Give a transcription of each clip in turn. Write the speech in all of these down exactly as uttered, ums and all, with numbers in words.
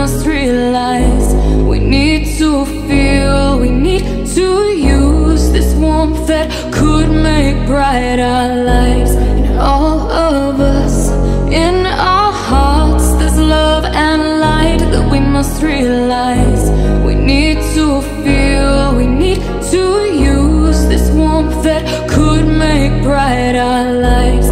must realize we need to feel, we need to use this warmth that could make bright our lives. And all of us, in our hearts, there's love and light that we must realize. We need to feel, we need to use this warmth that could make bright our lives.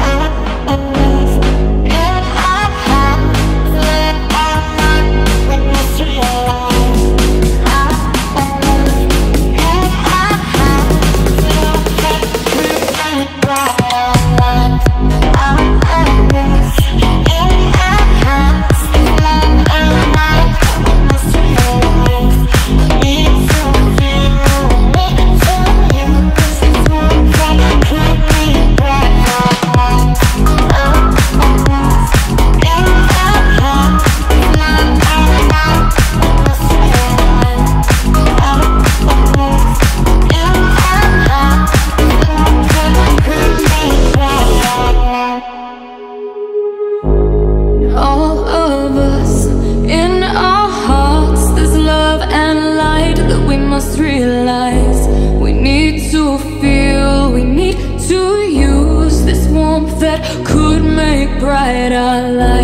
All of us, in our hearts, there's love and light that we must realize. We need to feel, we need to use this warmth that could make bright our lives.